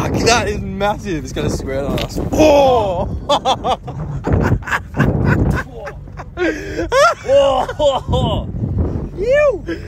Fuck, that is massive. It's gonna squirt on us. Oh! Oh! You!